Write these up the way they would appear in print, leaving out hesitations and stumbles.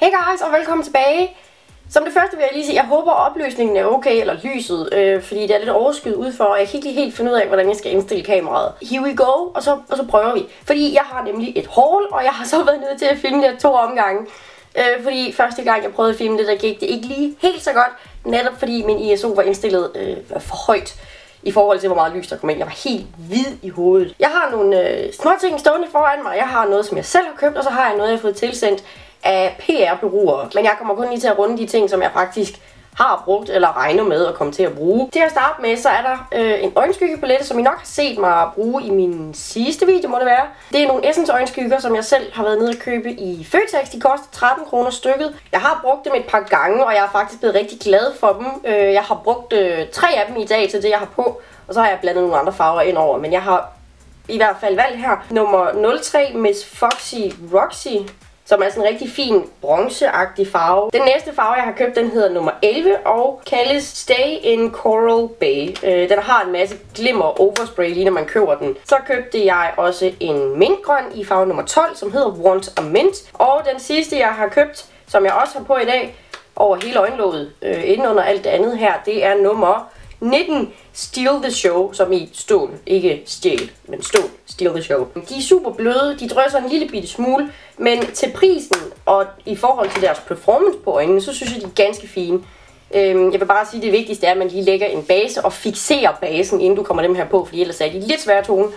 Hey guys, og velkommen tilbage. Som det første vil jeg lige sige, jeg håber opløsningen er okay, eller lyset, fordi det er lidt overskyet udfor, og jeg kan ikke lige helt finde ud af, hvordan jeg skal indstille kameraet. Here we go, og så prøver vi. Fordi jeg har nemlig et haul, og jeg har så været nødt til at filme det 2 omgange. Fordi første gang jeg prøvede at filme det, der gik det ikke lige helt så godt, netop fordi min ISO var indstillet for højt i forhold til, hvor meget lys der kom ind. Jeg var helt hvid i hovedet. Jeg har nogle små ting stående foran mig. Jeg har noget, som jeg selv har købt, og så har jeg noget, jeg har fået tilsendt af PR-bureauer. Men jeg kommer kun lige til at runde de ting, som jeg faktisk har brugt eller regner med at komme til at bruge. Til at starte med, så er der en øjenskyggepalet, som I nok har set mig bruge i min sidste video, må det være. Det er nogle Essence øjenskygger, som jeg selv har været nede at købe i Føtex. De koster 13 kroner stykket. Jeg har brugt dem et par gange, og jeg er faktisk blevet rigtig glad for dem. Jeg har brugt 3 af dem i dag til det, jeg har på, og så har jeg blandet nogle andre farver ind over. Men jeg har i hvert fald valgt her nummer 03 Miss Foxy Roxy, som er sådan en rigtig fin bronzeagtig farve. Den næste farve, jeg har købt, den hedder nummer 11 og kaldes Stay in Coral Bay. Den har en masse glimmer overspray, lige når man køber den. Så købte jeg også en mintgrøn i farve nummer 12, som hedder Want a Mint. Og den sidste, jeg har købt, som jeg også har på i dag, over hele øjenlåget, inden under alt det andet her, det er nummer 19 Steal the Show, som i stål, ikke stjæl, men stål, Steal the Show. De er super bløde, de drøser en lille bitte smule, men til prisen og i forhold til deres performance på øjnene, så synes jeg, de er ganske fine. Jeg vil bare sige, at det vigtigste er, at man lige lægger en base og fixerer basen, inden du kommer dem her på, fordi ellers er de lidt svære at tone.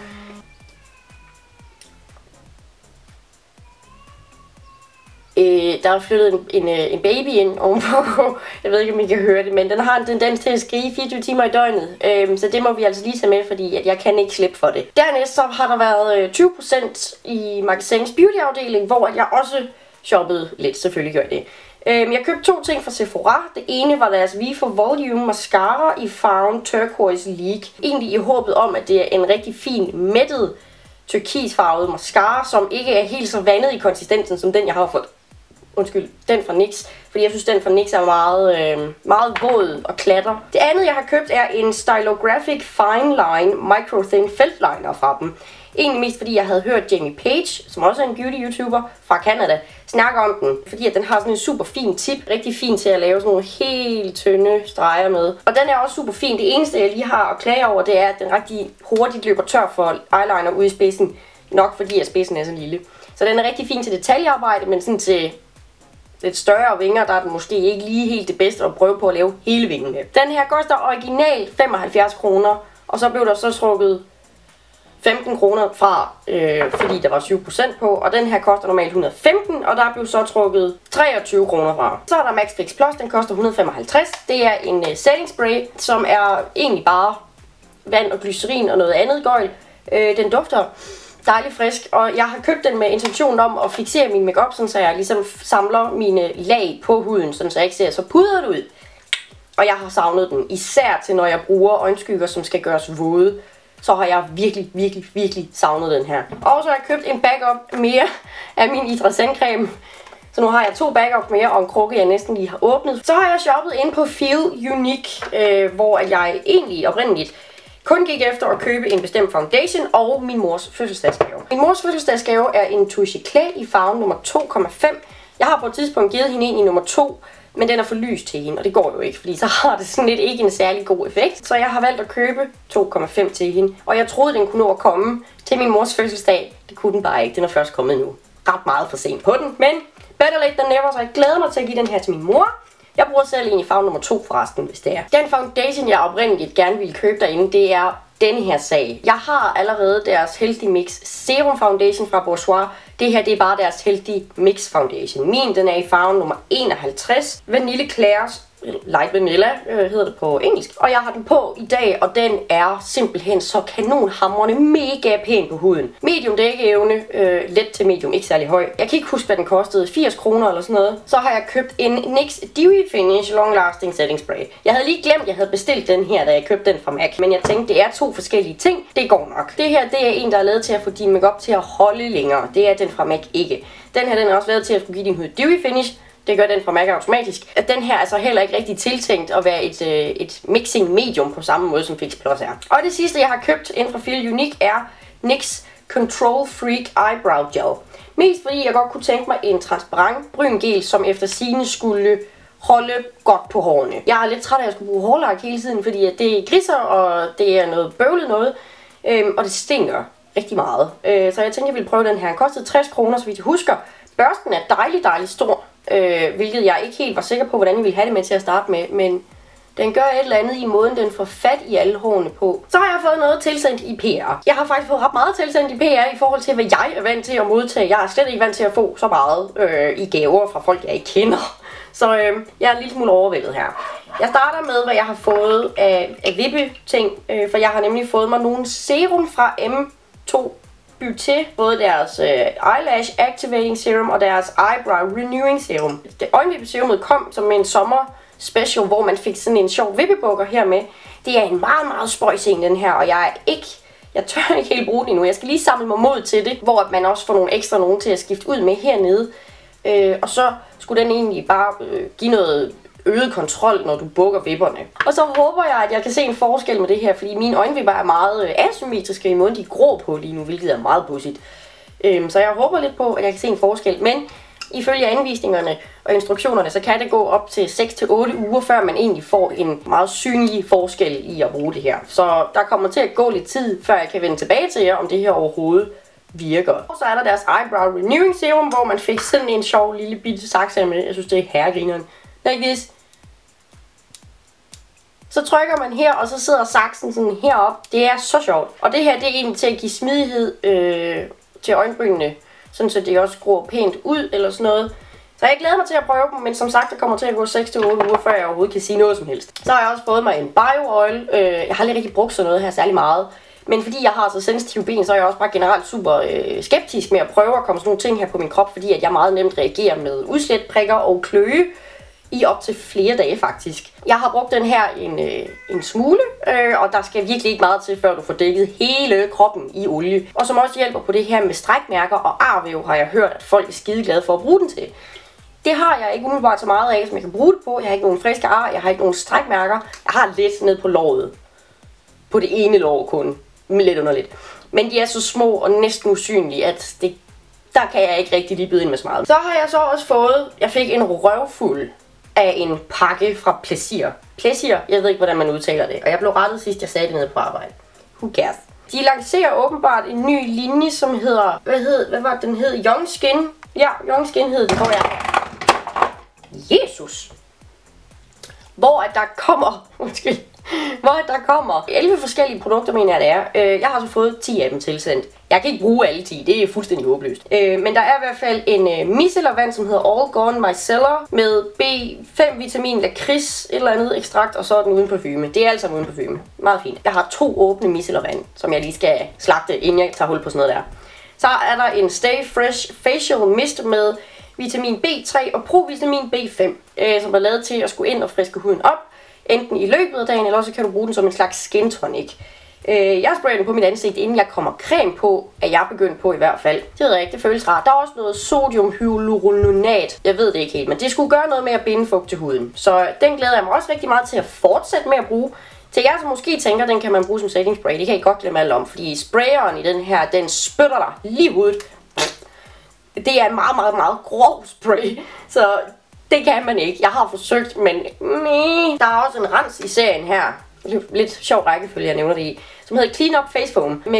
Der er flyttet en baby ind ovenpå. Jeg ved ikke, om I kan høre det, men den har en tendens til at skrige 24 timer i døgnet. Så det må vi altså lige tage med, fordi at jeg kan ikke slippe for det. Dernæst så har der været 20% i Magasin's beauty-afdeling, hvor jeg også shoppede lidt. Selvfølgelig gør jeg det. Jeg købte 2 ting fra Sephora. Det ene var deres V for Volume Mascara i farven Turquoise League. Egentlig i håbet om, at det er en rigtig fin, mættet, turkisfarvet mascara, som ikke er helt så vandet i konsistensen, som den jeg har fået. Undskyld, den fra NYX, fordi jeg synes, den fra NYX er meget våd og klatter. Det andet, jeg har købt, er en Stylographic Fine Line Micro Thin Feltliner fra dem. Egentlig mest fordi, jeg havde hørt Jamie Page, som også er en beauty-youtuber fra Canada, snakke om den. Fordi at den har sådan en super fin tip, rigtig fin til at lave sådan nogle helt tynde streger med. Og den er også super fin. Det eneste, jeg lige har at klage over, det er, at den rigtig hurtigt løber tør for eyeliner ude i spidsen. Nok fordi, at spidsen er så lille. Så den er rigtig fin til detaljearbejde, men sådan til lidt større vinger, der er den måske ikke lige helt det bedste at prøve på at lave hele vingen med. Den her koster original 75 kroner, og så blev der så trukket 15 kroner fra, fordi der var 7% på, og den her koster normalt 115, og der blev så trukket 23 kroner fra. Så er der Max Fix Plus, den koster 155. Det er en setting spray, som er egentlig bare vand og glycerin og noget andet gøjl. Den dufter dejligt frisk, og jeg har købt den med intentionen om at fixere min makeup, så jeg ligesom samler mine lag på huden, så jeg ikke ser så pudret ud. Og jeg har savnet den, især til når jeg bruger øjenskygger, som skal gøres våde. Så har jeg virkelig savnet den her. Og så har jeg købt en backup mere af min Hydra-creme. Så nu har jeg 2 backups mere og en krukke, jeg næsten lige har åbnet. Så har jeg shoppet ind på Feel Unique, hvor jeg egentlig oprindeligt kun gik efter at købe en bestemt foundation og min mors fødselsdagsgave. Min mors fødselsdagsgave er en Touche Eclat i farven nummer 2,5. Jeg har på et tidspunkt givet hende en i nummer 2, men den er for lys til hende, og det går jo ikke, fordi så har det sådan lidt ikke en særlig god effekt. Så jeg har valgt at købe 2,5 til hende, og jeg troede, den kunne nå at komme til min mors fødselsdag. Det kunne den bare ikke, den er først kommet nu. Ret meget for sent på den, men better late than never, så jeg glæder mig til at give den her til min mor. Jeg bruger selv en i farve nummer 2 forresten, hvis det er. Den foundation, jeg oprindeligt gerne ville købe derinde, det er denne her sag. Jeg har allerede deres Healthy Mix Serum Foundation fra Bourjois. Det her, det er bare deres Healthy Mix Foundation. Min, den er i farven nummer 51. Vanille Claire's Light Vanilla hedder det på engelsk. Og jeg har den på i dag, og den er simpelthen så kanonhamrende mega pæn på huden. Medium dækkeevne, let til medium, ikke særlig høj. Jeg kan ikke huske, hvad den kostede. 80 kroner eller sådan noget. Så har jeg købt en NYX Dewy Finish Long Lasting Setting Spray. Jeg havde lige glemt, at jeg havde bestilt den her, da jeg købte den fra MAC. Men jeg tænkte, det er 2 forskellige ting. Det går nok. Det her, det er en, der er lavet til at få din makeup til at holde længere. Det er den fra MAC ikke. Den her, den er også lavet til at skulle give din hud Dewy Finish. Det gør den fra MAC automatisk. At den her er så heller ikke rigtig tiltænkt at være et mixing medium på samme måde som Fix Plus er. Og det sidste jeg har købt inden fra Feel Unique er NYX Control Freak Eyebrow Gel. Mest fordi jeg godt kunne tænke mig en transparent bryn gel, som efter sigende skulle holde godt på hårene. Jeg er lidt træt af, at jeg skulle bruge hårlak hele tiden, fordi at det grisser, og det er noget bøvlet noget, og det stinker rigtig meget. Så jeg tænkte, jeg ville prøve den her. Den kostede 60 kroner, så vidt jeg husker. Børsten er dejlig stor, hvilket jeg ikke helt var sikker på, hvordan jeg ville have det med til at starte med, men den gør et eller andet i måden, den får fat i alle hårene på. Så har jeg fået noget tilsendt i PR. Jeg har faktisk fået ret meget tilsendt i PR i forhold til, hvad jeg er vant til at modtage. Jeg er slet ikke vant til at få så meget i gaver fra folk, jeg ikke kender. Så jeg er en lille smule overvældet her. Jeg starter med, hvad jeg har fået af vippe-ting, for jeg har nemlig fået mig nogle serum fra M2 Beauté. Både deres Eyelash Activating Serum og deres Eyebrow Renewing Serum. Det øjenvippeserummet kom som en sommer special, hvor man fik sådan en sjov vippebukker her med. Det er en meget spøjs en, den her, og jeg tør ikke helt bruge den endnu. Jeg skal lige samle mig mod til det, hvor man også får nogle ekstra nogen til at skifte ud med hernede. Og så skulle den egentlig bare give noget øget kontrol, når du bukker vipperne. Og så håber jeg, at jeg kan se en forskel med det her, fordi mine øjenvipper er meget asymmetriske i måden, de er grå på lige nu, hvilket er meget pudsigt. Så jeg håber lidt på, at jeg kan se en forskel, men ifølge anvisningerne og instruktionerne, så kan det gå op til 6 til 8 uger, før man egentlig får en meget synlig forskel i at bruge det her. Så der kommer til at gå lidt tid, før jeg kan vende tilbage til jer, om det her overhovedet virker. Og så er der deres Eyebrow Renewing Serum, hvor man fik sådan en sjov lille bitte sakse med. Jeg synes, det er herregrineren. Like this. Så trykker man her, og så sidder saksen sådan herop. Det er så sjovt. Og det her, det er egentlig til at give smidighed til øjenbrynene, sådan så det også gror pænt ud eller sådan noget. Så jeg glæder mig til at prøve dem, men som sagt, der kommer til at gå 6 til 8 uger, før jeg overhovedet kan sige noget som helst. Så har jeg også fået mig en bio oil. Jeg har aldrig rigtig brugt sådan noget her særlig meget. Men fordi jeg har så sensitive ben, så er jeg også bare generelt super skeptisk med at prøve at komme sådan nogle ting her på min krop, fordi at jeg meget nemt reagerer med udslæt, prikker og kløe i op til flere dage faktisk. Jeg har brugt den her en smule, og der skal virkelig ikke meget til, før du får dækket hele kroppen i olie. Og som også hjælper på det her med strækmærker og arvæv, har jeg hørt, at folk er skide glade for at bruge den til. Det har jeg ikke umiddelbart så meget af, som jeg kan bruge det på. Jeg har ikke nogen friske ar, jeg har ikke nogen strækmærker. Jeg har lidt ned på låret. På det ene lår kun. Lidt underligt. Men de er så små og næsten usynlige, at der kan jeg ikke rigtig lige byde ind med så meget. Så har jeg så også fået, jeg fik en røvfuld af en pakke fra Plaisir. Plaisir, jeg ved ikke, hvordan man udtaler det. Og jeg blev rettet sidst, jeg sagde det nede på arbejde. Who cares? De lancerer åbenbart en ny linje, som hedder, hvad var det, den hed? Young Skin. Ja, Young Skin hed det, hvor jeg... Jesus! Hvor at der kommer... Undskyld. Hvor der kommer 11 forskellige produkter, mener jeg det er. Jeg har så fået 10 af dem tilsendt. Jeg kan ikke bruge alle 10, det er fuldstændig håbløst. Men der er i hvert fald en micellarvand, som hedder All Gone Micellar, med B5 vitamin, lakrids, et eller andet ekstrakt, og så er den uden parfume. Det er alt sammen uden parfume. Meget fint. Jeg har 2 åbne micellarvand, som jeg lige skal slagte, inden jeg tager hul på sådan noget der. Så er der en Stay Fresh Facial Mist med vitamin B3 og provitamin B5, som er lavet til at skulle ind og friske huden op. Enten i løbet af dagen, eller også kan du bruge den som en slags skin tonic. Jeg sprayer den på mit ansigt, inden jeg kommer creme på, er jeg begyndt på i hvert fald. Det ved jeg ikke, det føles rart. Der er også noget sodium hyaluronat. Jeg ved det ikke helt, men det skulle gøre noget med at binde fugt til huden. Så den glæder jeg mig også rigtig meget til at fortsætte med at bruge. Til jer, som måske tænker, den kan man bruge som setting spray, det kan I godt glemme alt om. Fordi sprayeren i den her, den spytter dig lige i hovedet. Det er en meget grov spray, så... Det kan man ikke. Jeg har forsøgt, men der er også en rens i serien her. Lidt sjov rækkefølge, jeg nævner det i. Som hedder Clean Up Face Foam. Med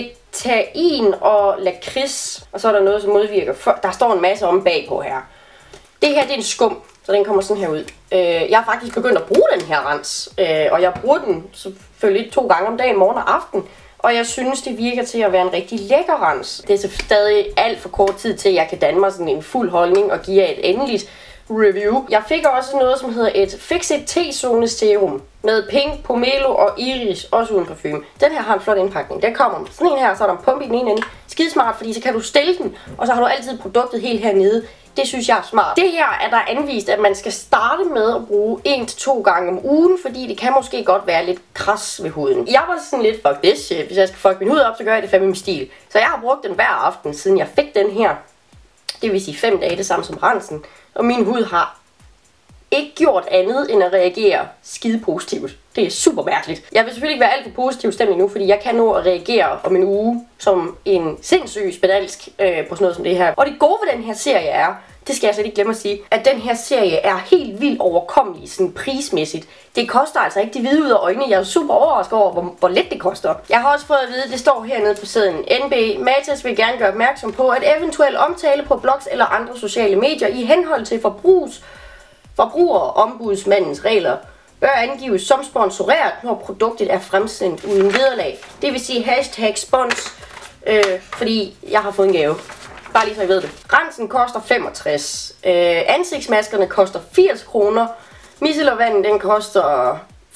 betain og lakrids. Og så er der noget, som modvirker. Der står en masse om bagpå her. Det her, det er en skum, så den kommer sådan her ud. Jeg har faktisk begyndt at bruge den her rens. Og jeg bruger den selvfølgelig 2 gange om dagen, morgen og aften. Og jeg synes, det virker til at være en rigtig lækker rens. Det er så stadig alt for kort tid til, at jeg kan danne mig sådan en fuld holdning og give jer et endeligt review. Jeg fik også noget, som hedder et Fix-It T-zone serum med pink, pomelo og iris, også uden parfume. Den her har en flot indpakning. Den kommer sådan en her, så er der en pumpe i den ene ende. Skidesmart, fordi så kan du stille den, og så har du altid produktet helt hernede. Det synes jeg er smart. Det her er der anvist, at man skal starte med at bruge 1 til 2 gange om ugen, fordi det kan måske godt være lidt kras ved huden. Jeg var sådan lidt, fuck this shit. Hvis jeg skal fuck min hud op, så gør jeg det fandme med stil. Så jeg har brugt den hver aften, siden jeg fik den her. Det vil sige 5 dage, det samme som rensen. Og min hud har ikke gjort andet end at reagere skide positivt. Det er super mærkeligt. Jeg vil selvfølgelig ikke være alt for positiv stemning nu, fordi jeg kan nå at reagere om en uge som en sindssyg spedalsk på sådan noget som det her. Og det gode ved den her serie er, det skal jeg slet ikke glemme at sige, at den her serie er helt vildt overkommelig sådan prismæssigt. Det koster altså ikke de hvide ud af øjnene. Jeg er super overrasket over, hvor lidt det koster. Jeg har også fået at vide, det står hernede på siden. NB Matas vil gerne gøre opmærksom på, at eventuel omtale på blogs eller andre sociale medier i henhold til forbrugerombudsmandens regler bør angives som sponsoreret, når produktet er fremsendt uden vederlag. Det vil sige #spons, fordi jeg har fået en gave. Bare lige så I ved det. Rensen koster 65. Ansigtsmaskerne koster 80 kroner. Micellarvanden, den koster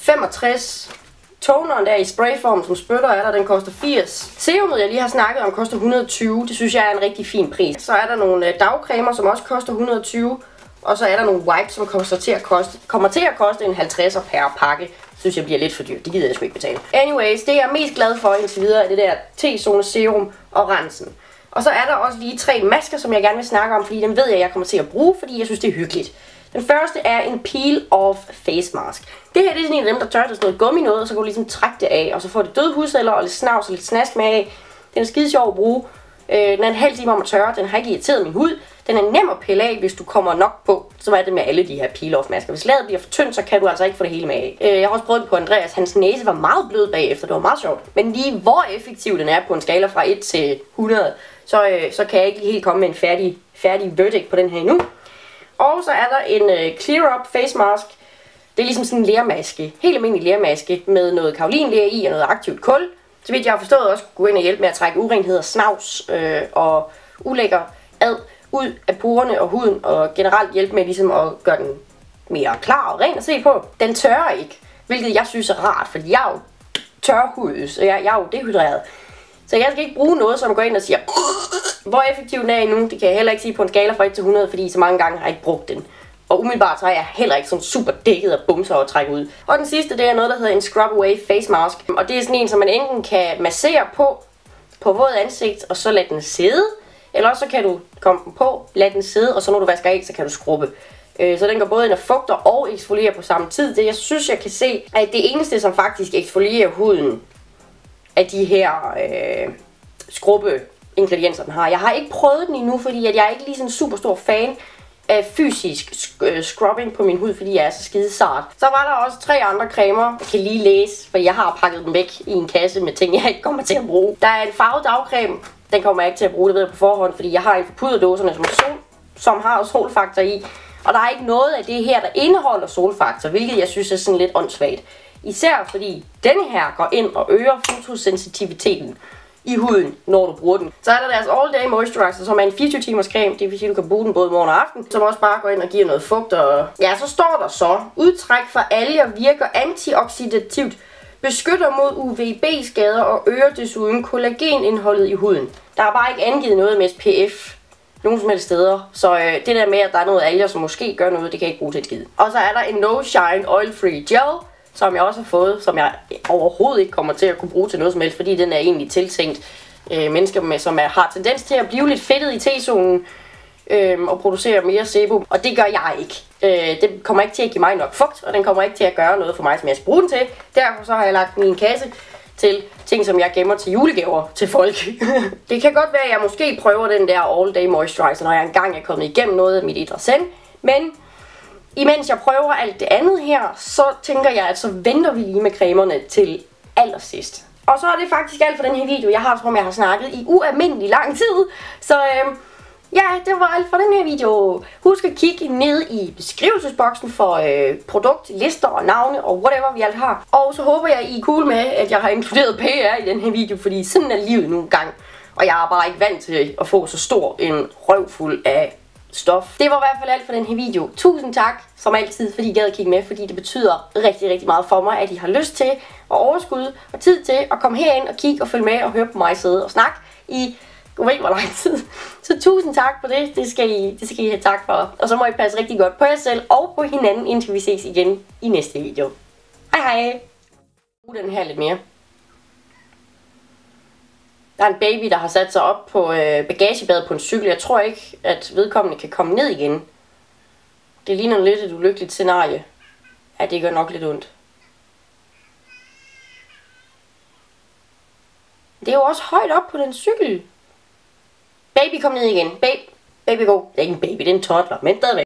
65. Toneren der i sprayform, som spytter er der, den koster 80. Serumet, jeg lige har snakket om, koster 120. Det synes jeg er en rigtig fin pris. Så er der nogle dagcremer, som også koster 120. Og så er der nogle wipes, som kommer til at koste en 50'er per pakke. Synes jeg bliver lidt for dyrt. Det gider jeg sgu ikke betale. Anyways, det jeg er mest glad for indtil videre er det der T-zone serum og rensen. Og så er der også lige 3 masker, som jeg gerne vil snakke om, fordi dem ved jeg kommer til at bruge, fordi jeg synes, det er hyggeligt. Den første er en peel-off face mask. Det her det er sådan en af dem, der tør til sådan noget gummi noget, og så kan du ligesom trække det af, og så får det døde hudceller og lidt snavs og lidt snask med af. Den er skide sjov at bruge. Den er en halv time om at tørre, den har ikke irriteret min hud. Den er nem at pille af, hvis du kommer nok på. Så er det med alle de her peel-off masker. Hvis laget bliver for tyndt, så kan du altså ikke få det hele med af. Jeg har også prøvet det på Andreas. Hans næse var meget blød bagefter. Det var meget sjovt. Men lige hvor effektiv den er på en skala fra 1 til 100, så kan jeg ikke helt komme med en færdig verdict på den her endnu. Og så er der en Clear Up Face Mask. Det er ligesom sådan en lermaske. Helt almindelig lermaske med noget kaolinler i og noget aktivt kul. Så vidt jeg har forstået også gå ind og hjælpe med at trække urenheder, snavs og ulækker ad ud af porerne og huden, og generelt hjælpe med ligesom at gøre den mere klar og ren at se på. Den tørrer ikke, hvilket jeg synes er rart, fordi jeg er jo tørhudet, så jeg er jo dehydreret. Så jeg skal ikke bruge noget, som går ind og siger, hvor effektiv den er endnu. Det kan jeg heller ikke sige på en skala fra 1 til 100, fordi så mange gange har jeg ikke brugt den. Og umiddelbart så er jeg heller ikke sådan super dækket af bumser og trække ud. Og den sidste, det er noget, der hedder en Scrub Away Face Mask. Og det er sådan en, som man enten kan massere på våd ansigt, og så lade den sidde. Eller så kan du komme den på, lade den sidde, og så når du vasker af, så kan du skrubbe. Så den går både ind og fugter og eksfolierer på samme tid. Det jeg synes, jeg kan se, at det eneste, som faktisk eksfolierer huden, af de her skrubbe-ingredienser, den har. Jeg har ikke prøvet den endnu, fordi at jeg er ikke lige sådan en super stor fan af fysisk scrubbing på min hud, fordi jeg er så skide sart. Så var der også 3 andre cremer, jeg kan lige læse, for jeg har pakket dem væk i en kasse med ting, jeg ikke kommer til at bruge. Der er en farvet dagcreme, den kommer jeg ikke til at bruge, det ved jeg på forhånd, fordi jeg har en for puderdåserne, som har solfaktor i. Og der er ikke noget af det her, der indeholder solfaktor, hvilket jeg synes er sådan lidt åndssvagt. Især fordi denne her går ind og øger fotosensitiviteten i huden, når du bruger den. Så er der deres All Day Moisturizer, som er en 24 timers creme. Det vil sige, at du kan bruge den både morgen og aften, som også bare går ind og giver noget fugt. Og ja, så står der så, udtræk fra alger virker antioxidativt, beskytter mod UVB-skader og øger desuden kollagenindholdet i huden. Der er bare ikke angivet noget med SPF nogen som helst steder, så det der med, at der er noget alger, som måske gør noget, det kan jeg ikke bruge til et skid. Og så er der en No Shine Oil Free Gel, som jeg også har fået, som jeg overhovedet ikke kommer til at kunne bruge til noget som helst, fordi den er egentlig tiltænkt mennesker, som har tendens til at blive lidt fedtet i T-zonen og producere mere sebum, og det gør jeg ikke. Det kommer ikke til at give mig nok fugt, og den kommer ikke til at gøre noget for mig, som jeg skal bruge den til. Derfor så har jeg lagt den i en kasse til ting, som jeg gemmer til julegaver til folk. Det kan godt være, at jeg måske prøver den der All Day Moisturizer, når jeg engang er kommet igennem noget af mit idræt selv, men imens jeg prøver alt det andet her, så tænker jeg, at så venter vi lige med cremerne til allersidst. Og så er det faktisk alt for den her video. Jeg har snakket i ualmindelig lang tid. Så ja, det var alt for den her video. Husk at kigge ned i beskrivelsesboksen for produktlister og navne og whatever vi alt har. Og så håber jeg, I er cool med, at jeg har inkluderet PR i den her video, fordi sådan er livet nogle gange. Og jeg er bare ikke vant til at få så stor en røvfuld af stof. Det var i hvert fald alt for den her video. Tusind tak, som altid, fordi I gad at kigge med, fordi det betyder rigtig, rigtig meget for mig, at I har lyst til og overskud og tid til at komme herind og kigge og følge med og høre på mig sidde og snakke i jeg ved ikke hvor lang tid. Så tusind tak for det. Det skal I have tak for. Og så må I passe rigtig godt på jer selv og på hinanden, indtil vi ses igen i næste video. Hej hej. Den her lidt mere. Der er en baby, der har sat sig op på bagagebadet på en cykel. Jeg tror ikke, at vedkommende kan komme ned igen. Det ligner lidt et ulykkeligt scenarie. Ja, det gør nok lidt ondt. Det er jo også højt op på den cykel. Baby, kom ned igen. Baby, go. Det er ikke en baby, det er en toddler, men stadigvæk.